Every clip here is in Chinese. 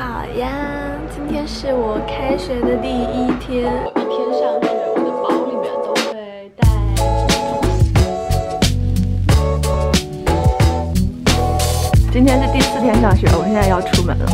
好呀，今天是我开学的第一天。我一天上学，我的包里面都会带什么东西？ 今天是第4天上学，我现在要出门了。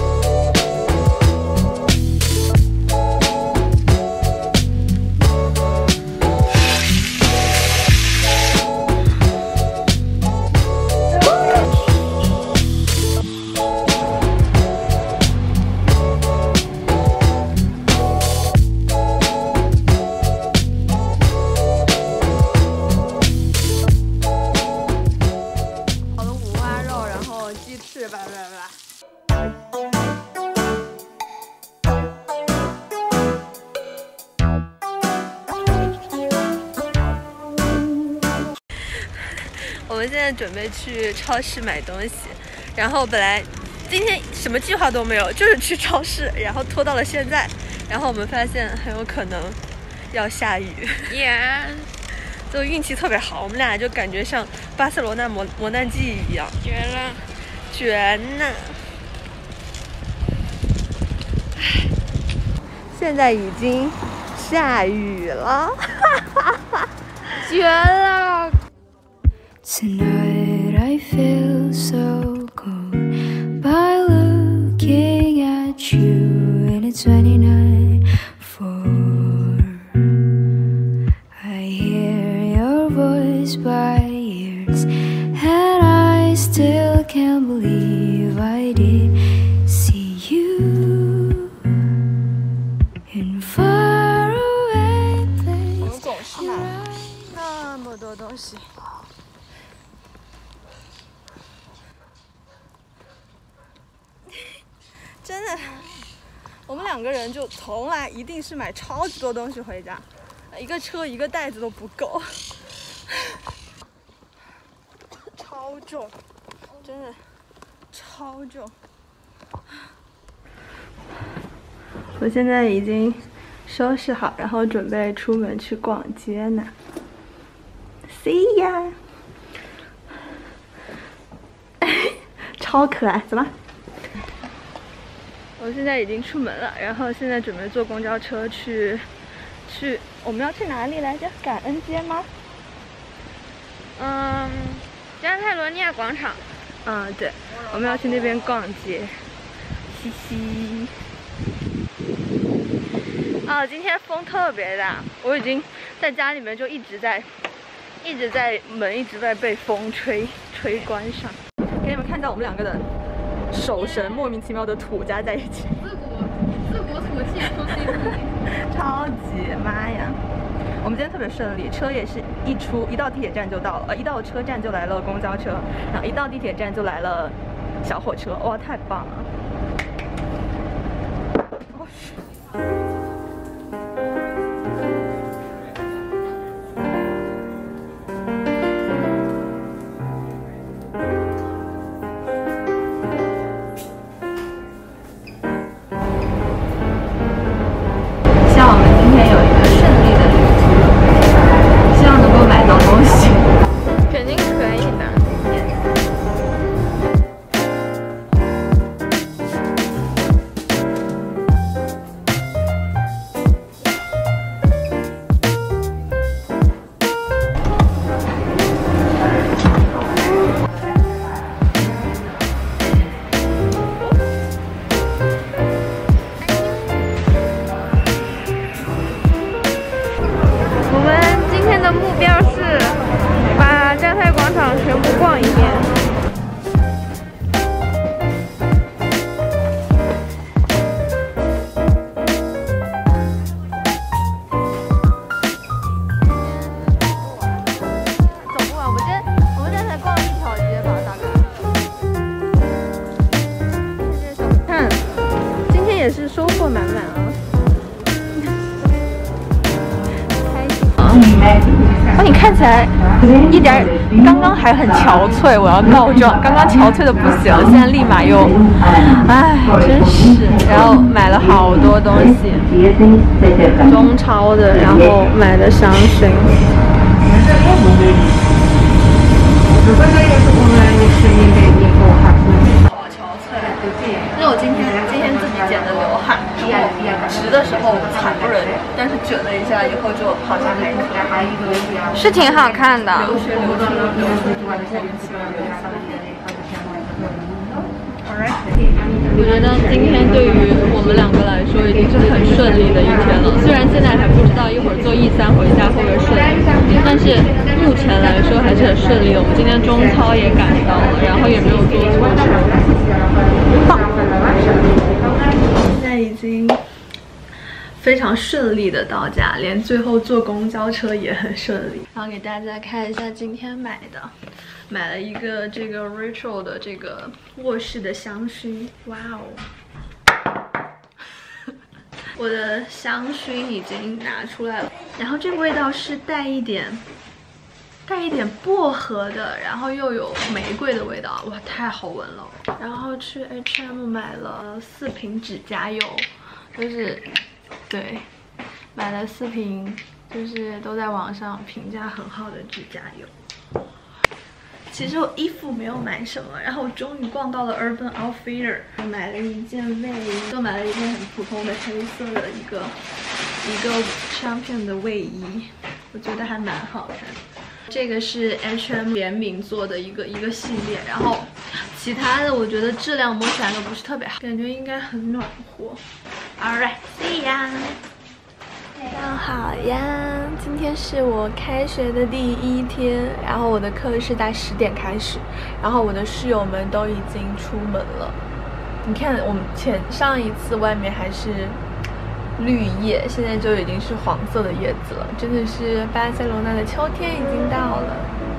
我们现在准备去超市买东西，然后本来今天什么计划都没有，就是去超市，然后拖到了现在，然后我们发现很有可能要下雨，就运气特别好，我们俩就感觉像巴塞罗那磨难记一样，绝了，绝呢！现在已经下雨了，绝了！ Tonight I feel so cold by looking at you and it's 29:4. I hear your voice by ears and I still can't believe I did see you in far away place. 我们总是买那么多东西。 真的，我们2个人就从来一定是买超级多东西回家，一个车一个袋子都不够，超重，真的超重。我现在已经收拾好，然后准备出门去逛街呢。See ya， 超可爱，走吧。 我现在已经出门了，然后现在准备坐公交车去，我们要去哪里来着？感恩街吗？ 加泰罗尼亚广场。 对，我们要去那边逛街，嘻嘻。今天风特别大，我已经在家里面就一直在门一直在被风吹关上。给你们看到我们2个的。 手神莫名其妙的土加在一起， 自古土气出 CP， 超级妈呀！我们今天特别顺利，车也是一到地铁站就到了，一到车站就来了公交车，然后一到地铁站就来了小火车，哇，太棒了！哦目标是把加泰广场全部逛一遍。 走不完，我们今天才逛了1条街吧，大概。看，今天也是收获满满啊。 哦，你看起来一点刚刚还很憔悴，我要告状，刚刚憔悴的不行了，现在立马又，唉，真是。然后买了好多东西，中超的，然后买的香薰。好憔悴，因为我今天今天自己剪的刘海，然后直的时候惨不忍睹，但是卷了一下以后就好像还是挺好看的。 流血流出了流出。我觉得今天对于我们两个来说已经是很顺利的一天了。虽然现在还不知道一会儿坐E3回家会不会顺利，但是目前来说还是很顺利的。我们今天中操也赶到了，然后也没有做错事。现在已经非常顺利的到家，连最后坐公交车也很顺利。然后给大家看一下今天买了一个这个 Rachel 的这个卧室的香薰，哇哦！我的香薰已经拿出来了，然后这个味道是带一点薄荷的，然后又有玫瑰的味道，哇，太好闻了！然后去 H&M 买了4瓶指甲油，就是对，买了4瓶，就是都在网上评价很好的指甲油。其实我衣服没有买什么，然后我终于逛到了 Urban Outfitter， 买了一件卫衣，就买了一件很普通的黑色的一个 Champion 的卫衣，我觉得还蛮好看的。这个是 H&M 联名做的一个系列，然后其他的我觉得质量摸起来都不是特别好，感觉应该很暖和。Alright， see ya。大家好呀，今天是我开学的第1天，然后我的课是在10点开始，然后我的室友们都已经出门了。你看，我们上一次外面还是绿叶，现在就已经是黄色的叶子了，真的是巴塞罗那的秋天已经到了。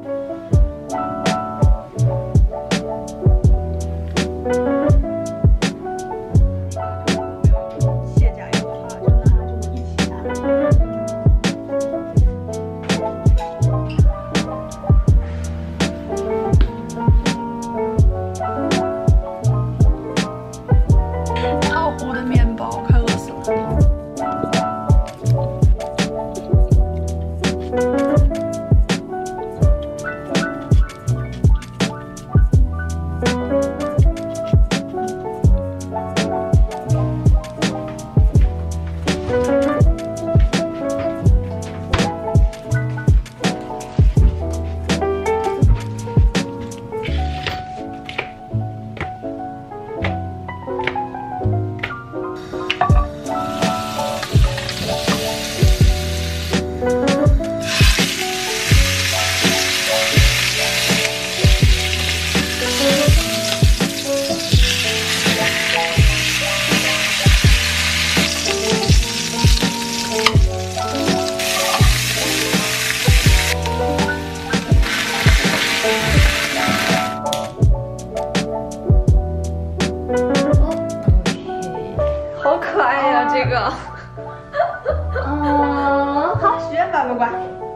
好，许愿吧，乖乖。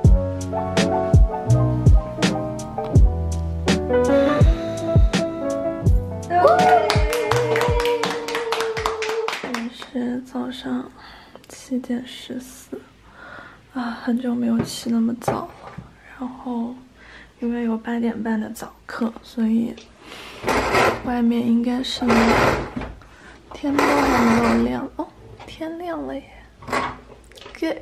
现在是早上7点14啊，很久没有起那么早了。然后因为有8点半的早课，所以外面应该是天都还没有亮哦，天亮了耶。Good。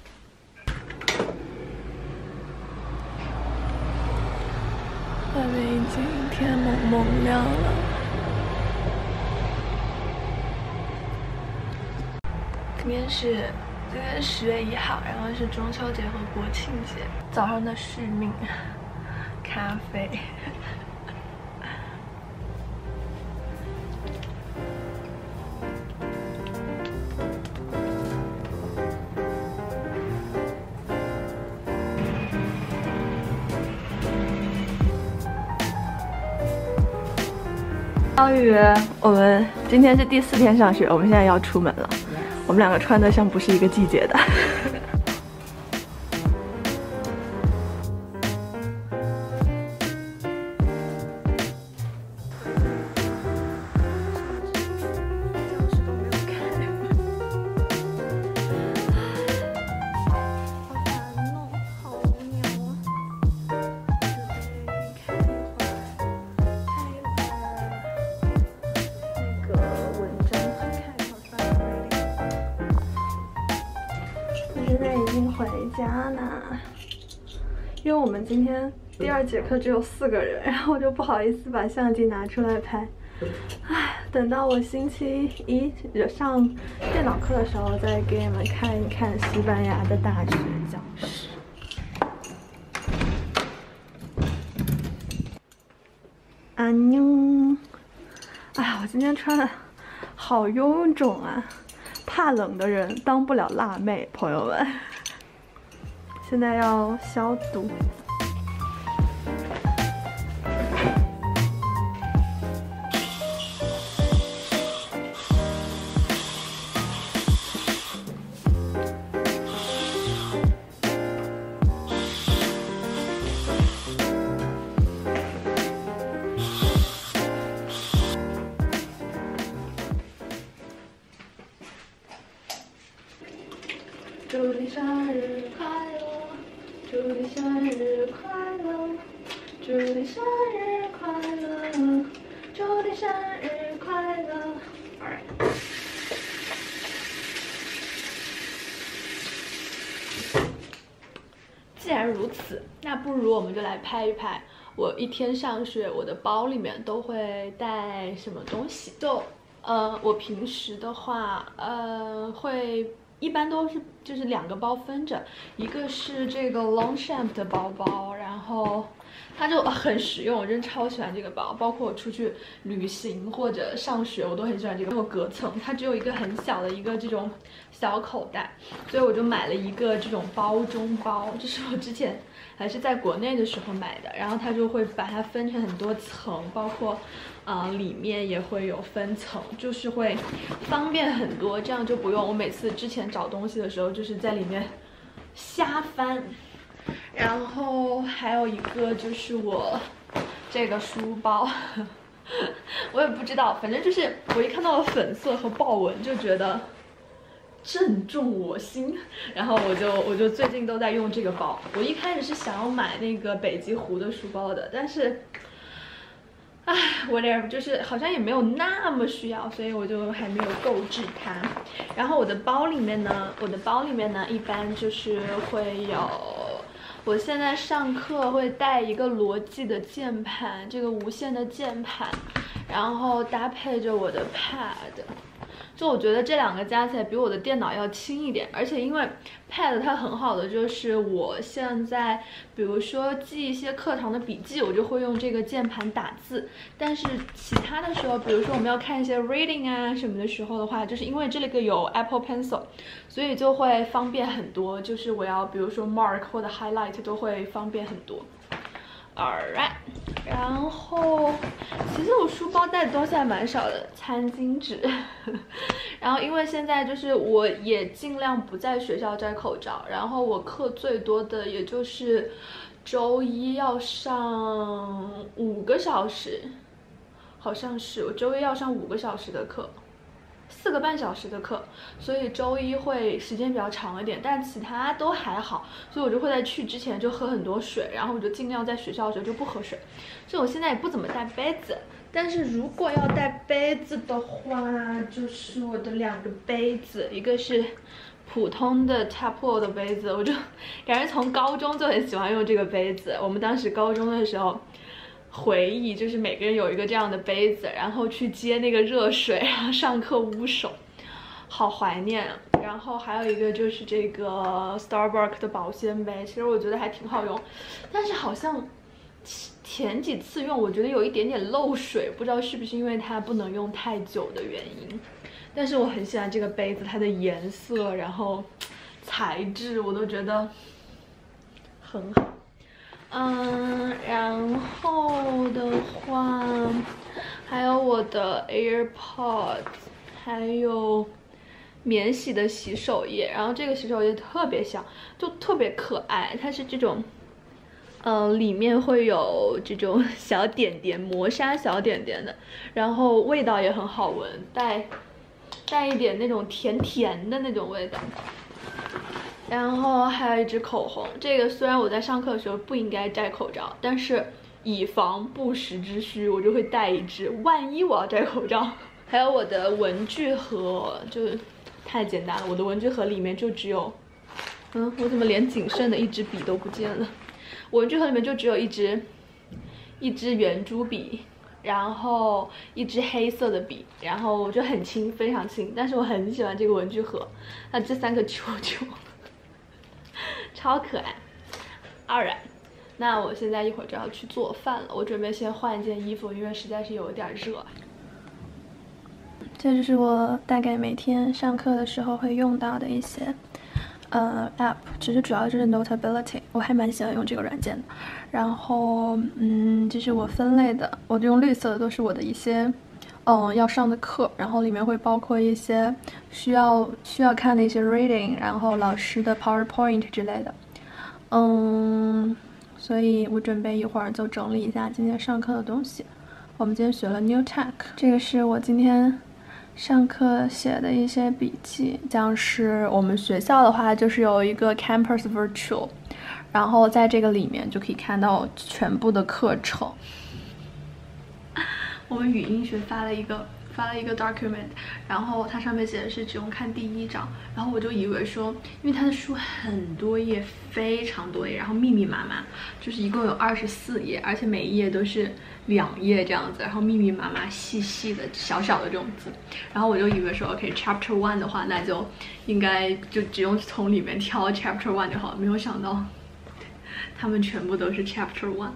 外面已经天蒙蒙亮了。今天是10月1号，然后是中秋节和国庆节。早上的续命，咖啡。小雨，我们今天是第4天上学，我们现在要出门了。我们两个穿的像不是一个季节的。文章家呢？因为我们今天第2节课只有4个人，然后我就不好意思把相机拿出来拍。唉，等到我星期一上电脑课的时候，再给你们看一看西班牙的大学教室。安妞，哎呀，我今天穿的好臃肿啊！怕冷的人当不了辣妹，朋友们。现在要消毒。祝你生日快乐，祝你生日快乐，祝你生日快乐，祝你生日快乐。Alright。既然如此，那不如我们就来拍一拍我一天上学，我的包里面都会带什么东西。就我平时的话，会。一般都是就是2个包分着，一个是这个 Longchamp 的包包，然后它就很实用，我真超喜欢这个包，包括我出去旅行或者上学，我都很喜欢这个。没有隔层，它只有一个很小的一个这种小口袋，所以我就买了一个这种包中包，这是我之前还是在国内的时候买的，然后它就会把它分成很多层，包括里面也会有分层，就是会方便很多，这样就不用我每次之前找东西的时候就是在里面瞎翻。然后还有一个就是我这个书包，我也不知道，反正就是我一看到了粉色和豹纹就觉得正中我心，然后我就最近都在用这个包。我一开始是想要买那个北极狐的书包的，但是唉，whatever， 就是好像也没有那么需要，所以我就还没有购置它。然后我的包里面呢，一般就是会有，我现在上课会带一个罗技的键盘，这个无线的键盘，然后搭配着我的 pad。就我觉得这2个加起来比我的电脑要轻一点，而且因为 Pad 它很好的就是我现在比如说记一些课堂的笔记，我就会用这个键盘打字，但是其他的时候，比如说我们要看一些 reading 啊什么的时候的话，就是因为这个有 Apple Pencil， 所以就会方便很多，就是我要比如说 mark 或者 highlight 都会方便很多。Alright， 然后其实我书包带的东西还蛮少的，餐巾纸。然后因为现在就是我也尽量不在学校摘口罩，然后我课最多的也就是周一要上5个小时，好像是我周一要上5个小时的课。4个半小时的课，所以周一会时间比较长一点，但其他都还好，所以我就会在去之前就喝很多水，然后我就尽量在学校的时候就不喝水，所以我现在也不怎么带杯子，但是如果要带杯子的话，就是我的2个杯子，一个是普通的 Tupperware 的杯子，我就感觉从高中就很喜欢用这个杯子，我们当时高中的时候。回忆就是每个人有一个这样的杯子，然后去接那个热水，然后上课捂手，好怀念。然后还有一个就是这个 Starbucks 的保鲜杯，其实我觉得还挺好用，但是好像前几次用我觉得有一点点漏水，不知道是不是因为它不能用太久的原因。但是我很喜欢这个杯子，它的颜色，然后材质我都觉得很好。然后的话，还有我的 AirPods， 还有免洗的洗手液。然后这个洗手液特别香，就特别可爱，它是这种，里面会有这种小点点，磨砂小点点的，然后味道也很好闻，带一点那种甜甜的那种味道。然后还有一支口红，这个虽然我在上课的时候不应该摘口罩，但是以防不时之需，我就会带一支，万一我要摘口罩。还有我的文具盒，就是太简单了，我的文具盒里面就只有我怎么连仅剩的一支笔都不见了？我文具盒里面就只有一支圆珠笔，然后一支黑色的笔，然后我就很轻，非常轻。但是我很喜欢这个文具盒，它这3个球球超可爱。Alright， 那我现在一会儿就要去做饭了，我准备先换一件衣服，因为实在是有点热。 这就是我大概每天上课的时候会用到的一些app， 只是主要就是 Notability， 我还蛮喜欢用这个软件的。然后这是我分类的，我就用绿色的都是我的一些要上的课，然后里面会包括一些需要看的一些 reading， 然后老师的 PowerPoint 之类的。所以我准备一会儿就整理一下今天上课的东西。我们今天学了 New Tech， 这个是我今天上课写的一些笔记，像是我们学校的话就是有一个 Campus Virtual， 然后在这个里面就可以看到全部的课程。我们语音学发了一个 document， 然后它上面写的是只用看第1章，然后我就以为说，因为它的书很多页，非常多页，然后密密麻麻，就是一共有24页，而且每一页都是2页这样子，然后密密麻麻、细细的、小小的这种字，然后我就以为说 ，OK，Chapter 1的话，那就应该就只用从里面挑 Chapter 1就好了，没有想到他们全部都是 Chapter 1。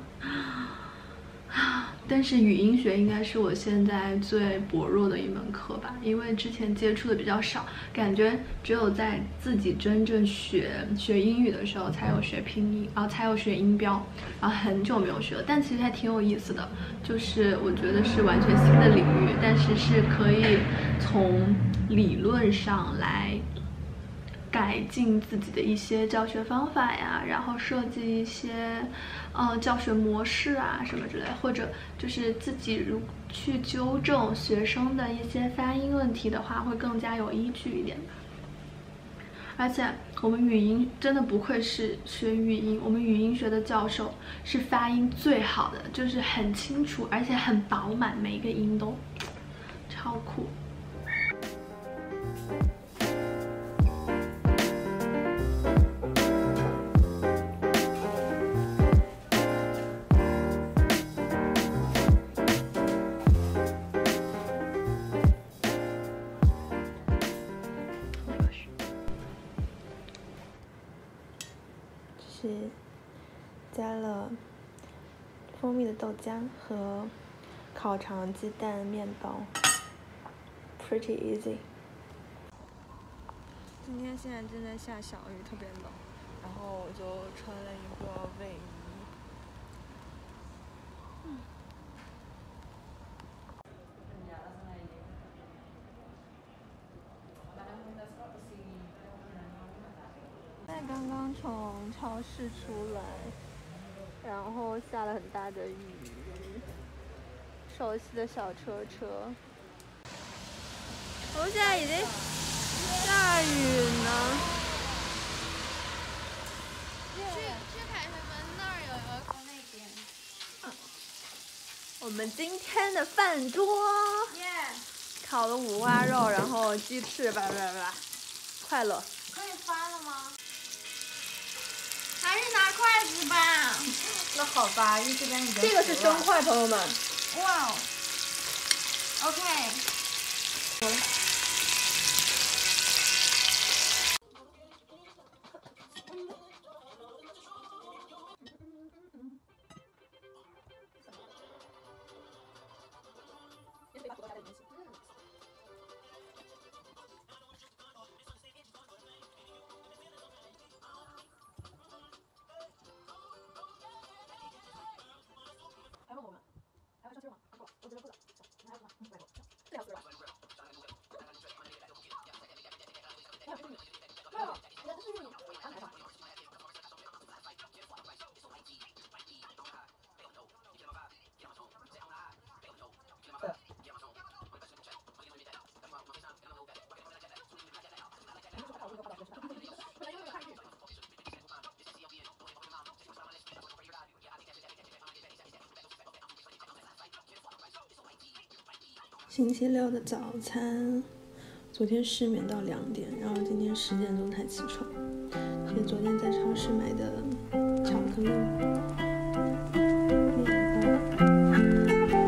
但是语音学应该是我现在最薄弱的一门课吧，因为之前接触的比较少，感觉只有在自己真正学英语的时候才有学拼音，然后才有学音标，然后很久没有学了，但其实还挺有意思的，就是我觉得是完全新的领域，但是是可以从理论上来改进自己的一些教学方法呀，然后设计一些教学模式啊什么之类，或者就是自己如去纠正学生的一些发音问题的话，会更加有依据一点吧。而且我们语音真的不愧是学语音，我们语音学的教授是发音最好的，就是很清楚，而且很饱满，每一个音都超酷。是加了蜂蜜的豆浆和烤肠鸡蛋面包 ，pretty easy。今天现在正在下小雨，特别冷，然后我就穿了一个卫衣。刚刚从超市出来，然后下了很大的雨，熟悉的小车。 我们现在已经下雨呢。 去凯旋门那儿有一个那边。 我们今天的饭桌，烤了五花肉，然后鸡翅，快乐。 可以翻了吗？还是拿筷子吧。 那好吧，因为这边已经这个是生筷，朋友们。 哇哦。OK。 星期六的早餐，昨天失眠到2点，然后今天10点钟才起床，现是昨天在超市买的巧克力面包。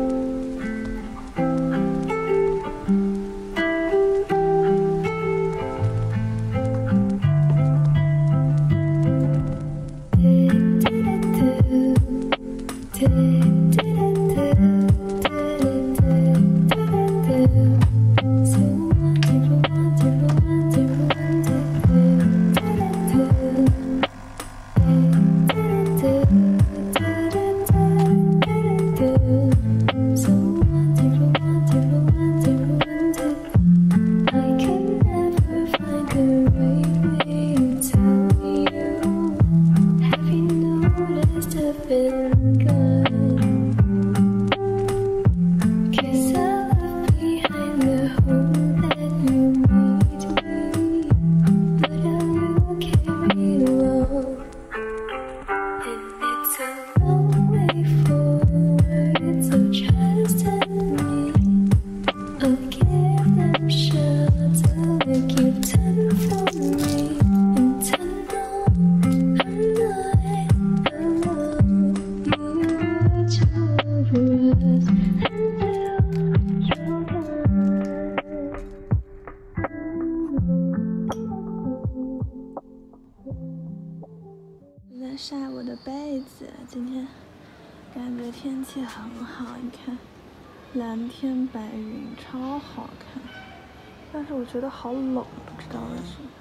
晒我的被子，今天感觉天气很好，你看，蓝天白云，超好看。但是我觉得好冷，不知道为什么。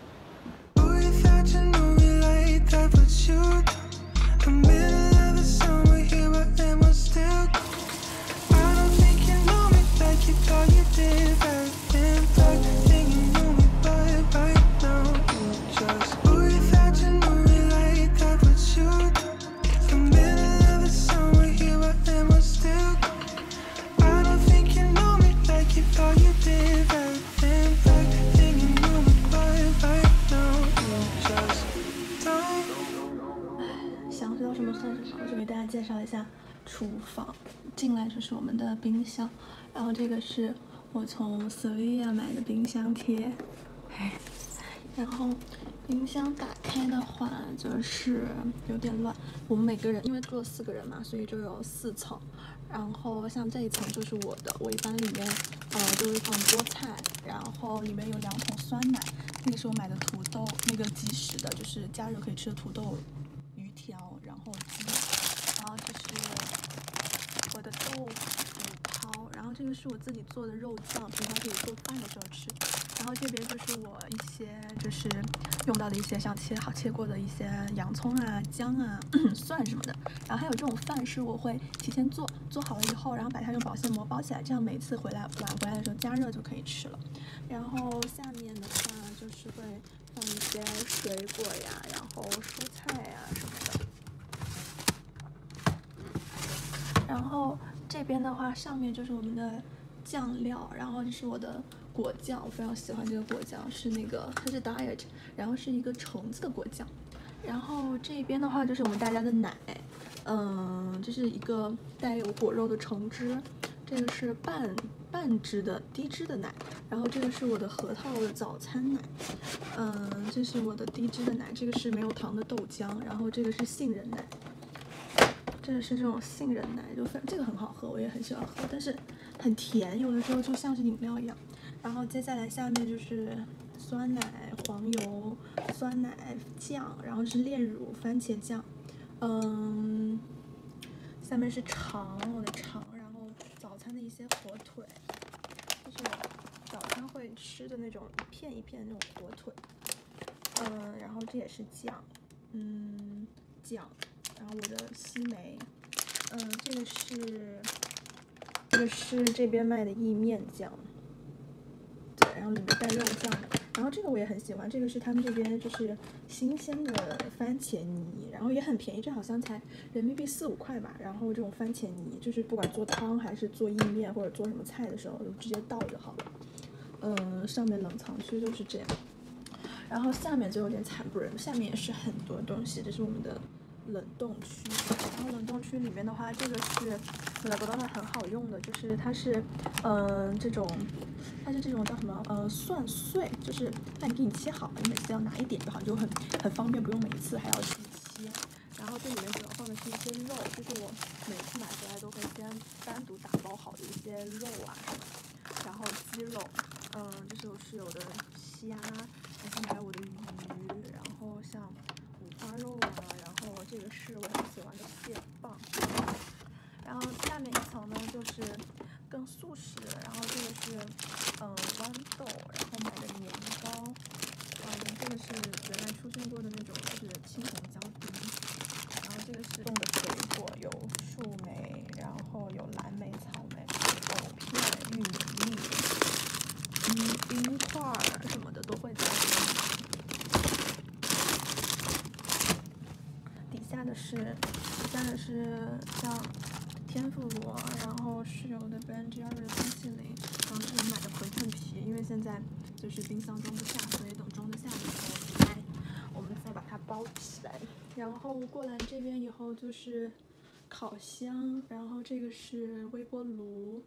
想知道什么算什么，我就给大家介绍一下厨房。进来就是我们的冰箱，然后这个是我从 Sevilla 买的冰箱贴。然后冰箱打开的话就是有点乱，我们每个人因为住了4个人嘛，所以就有4层。然后像这一层就是我的，我一般里面就会放菠菜，然后里面有2桶酸奶，那个是我买的土豆，那个即食的，就是加热可以吃的土豆鱼条，然后鸡，然后这是我的豆腐泡，然后这个是我自己做的肉酱，平常可以做饭的时候吃。然后这边就是我一些就是用到的一些像切过的一些洋葱啊、姜啊、蒜什么的。然后还有这种饭是我会提前做好了以后，然后把它用保鲜膜包起来，这样每次晚回来的时候加热就可以吃了。然后下面的话就是会放一些水果呀，然后蔬菜呀什么的。然后这边的话，上面就是我们的酱料，然后这是我的果酱，我非常喜欢这个果酱，是它是 Diet， 然后是一个橙子的果酱。然后这边的话就是我们大家的奶，这是一个带有果肉的橙汁，这个是半支的低脂的奶，然后这个是我的核桃的早餐奶，这是我的低脂的奶，这个是没有糖的豆浆，然后这个是杏仁奶。这个是这种杏仁奶，这个很好喝，我也很喜欢喝，但是很甜，有的时候就像是饮料一样。然后接下来下面就是酸奶、黄油、酸奶酱，然后是炼乳、番茄酱，下面是肠，我的肠，然后早餐的一些火腿，就是早餐会吃的那种一片一片的那种火腿，然后这也是酱，酱。然后我的西梅，这个是这边卖的意面酱，对，然后里面带肉酱的。然后这个我也很喜欢，这个是他们这边就是新鲜的番茄泥，然后也很便宜，这好像才人民币4、5块吧。然后这种番茄泥就是不管做汤还是做意面或者做什么菜的时候，就直接倒就好了。上面冷藏区就是这样。然后下面就有点惨不忍睹，下面也是很多东西，这是我们的冷冻区，然后冷冻区里面的话，这个是我觉得很好用的，就是它是这种叫什么蒜碎，就是它给你切好，你每次要拿一点就好，就很方便，不用每一次还要去切。然后这里面主要放的是一些肉，就是我每次买回来都会先单独打包好的一些肉啊什么的，然后鸡肉，这是我室友的虾，然后还有我的鱼，然后像五花肉啊，然后这个是我很喜欢的蟹棒，然后下面一层呢就是更速食，然后这个是豌豆，然后买的年糕，这个是原来出现过的那种就是青红椒丁，然后这个是冻的水果，有树莓，然后有蓝莓、草莓、藕片、玉米粒，冰块什么的都会加进去。底下的是像天妇罗，然后室友的 Ben Jerry 的冰淇淋，然后是买的回春皮，因为现在就是冰箱装不下，所以等装得下的时候我们再把它包起来。然后过来这边以后就是烤箱，然后这个是微波炉，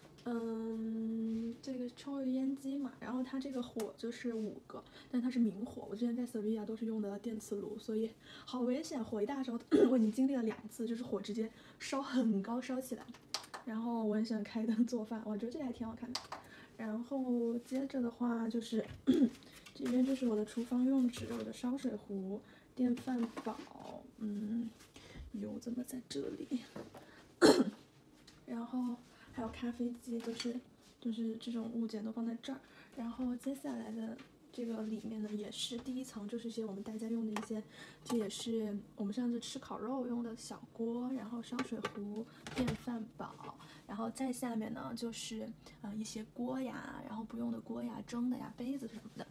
这个抽油烟机嘛，然后它这个火就是5个，但它是明火。我之前在塞维亚都是用的电磁炉，所以好危险，火一大烧。我已经经历了2次，就是火直接烧很高烧起来。然后我很喜欢开灯做饭，我觉得这还挺好看的。然后接着的话就是这边就是我的厨房用纸，我的烧水壶、电饭煲，油怎么在这里？然后还有咖啡机，就是这种物件都放在这儿。然后接下来的这个里面呢，也是第一层，就是一些我们大家用的一些，这也是我们上次吃烤肉用的小锅，然后烧水壶、电饭煲，然后再下面呢就是一些锅呀，然后不用的锅呀、蒸的呀、杯子什么的。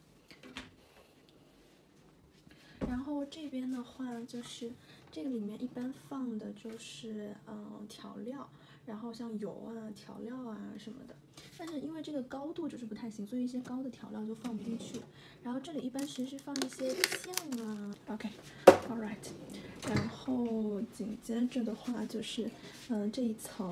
然后这边的话就是这个里面一般放的就是调料，然后像油啊、调料啊什么的。但是因为这个高度就是不太行，所以一些高的调料就放不进去。然后这里一般其实是放一些酱啊。OK，all right。然后紧接着的话就是这一层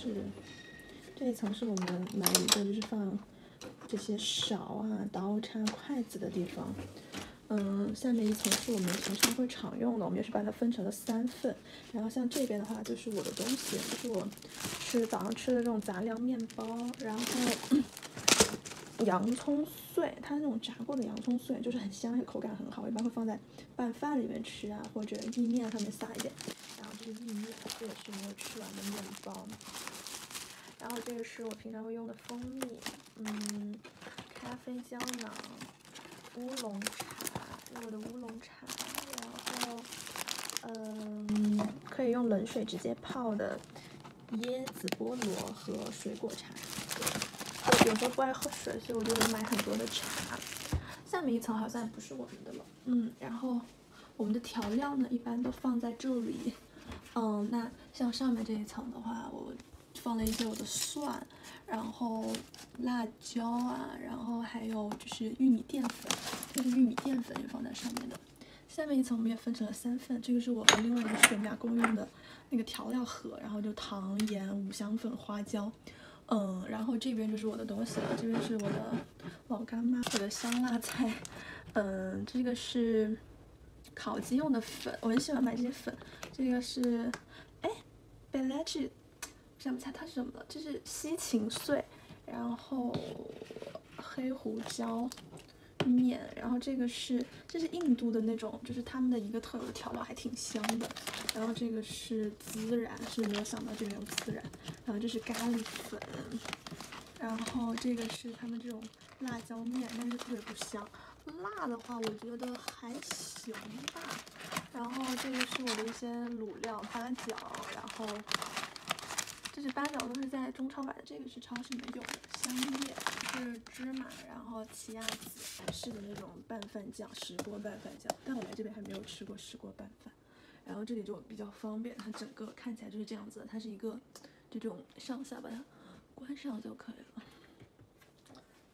是我们买一个就是放这些勺啊、刀叉、筷子的地方。下面一层是我们平常会常用的，我们也是把它分成了3份。然后像这边的话就是我的东西，就是我早上吃的这种杂粮面包，然后洋葱碎，它那种炸过的洋葱碎就是很香，口感很好，一般会放在拌饭里面吃啊，或者意面上面撒一点。然后这个意面，这也是没有吃完的面包。然后这个是我平常会用的蜂蜜，咖啡胶囊。乌龙茶，我的乌龙茶，然后可以用冷水直接泡的椰子菠萝和水果茶。我有时候不爱喝水，所以我就会买很多的茶。下面一层好像不是我们的了，然后我们的调料呢一般都放在这里。那像上面这一层的话，我放了一些我的蒜，然后辣椒啊，然后还有就是玉米淀粉，这个玉米淀粉也放在上面的。下面一层我们也分成了3份，这个是我和另外一个室友俩共用的那个调料盒，然后就糖、盐、五香粉、花椒。然后这边就是我的东西了，这边是我的老干妈，我的香辣菜，这个是烤鸡用的粉，我很喜欢买这些粉。这个是Belleci。想不起来它是什么了，这是西芹碎，然后黑胡椒面，然后这是印度的那种，就是他们的一个特有的调料，还挺香的。然后这个是孜然，是没有想到这边有孜然。然后这是咖喱粉，然后这个是他们这种辣椒面，但是特别不香。辣的话，我觉得还行吧。然后这个是我的一些卤料，八角，然后。这是八角都是在中超买的，这个是超市里面有的。香叶是芝麻，然后奇亚籽是的那种拌饭酱，石锅拌饭酱。但我来这边还没有吃过石锅拌饭。然后这里就比较方便，它整个看起来就是这样子的，它是一个这种上下把它关上就可以了。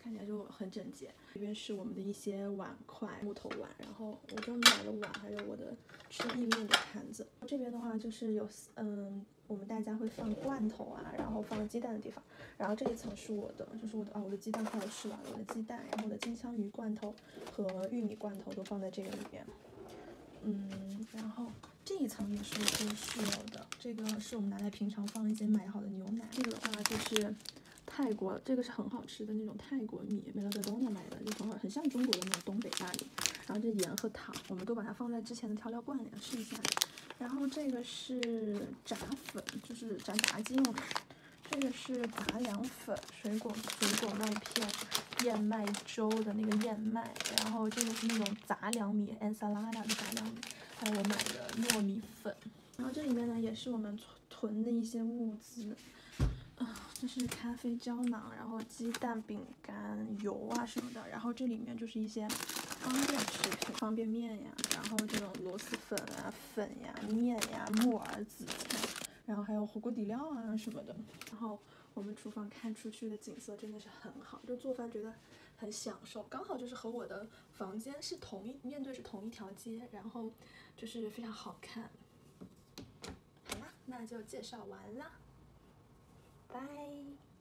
看起来就很整洁。这边是我们的一些碗筷，木头碗，然后我专门买了碗，还有我的吃意面的盘子。这边的话就是有我们大家会放罐头啊，然后放鸡蛋的地方。然后这一层是我的，就是我的鸡蛋快要吃完了，我的鸡蛋，然后我的金枪鱼罐头和玉米罐头都放在这个里面。然后这一层也是我跟室友的，这个是我们拿来平常放一些买好的牛奶。这个的话就是泰国，这个是很好吃的那种泰国米，美乐德东那买的，就很好，很像中国的那种东北大米。然后这盐和糖，我们都把它放在之前的调料罐里试一下。然后这个是炸粉，就是炸鸡用的。这个是杂粮粉、水果麦片、燕麦粥的那个燕麦，然后这个是那种杂粮米 ensalada 的杂粮米，还有我买的糯米粉。然后这里面呢也是我们囤的一些物资，这是咖啡胶囊，然后鸡蛋、饼干、油啊什么的。然后这里面就是一些方便食品，方便面呀，然后这种螺蛳粉啊、粉呀、面呀、木耳、紫菜。然后还有火锅底料啊什么的。然后我们厨房看出去的景色真的是很好，就做饭觉得很享受，刚好就是和我的房间是面对是同一条街，然后就是非常好看。好啦，那就介绍完啦，拜。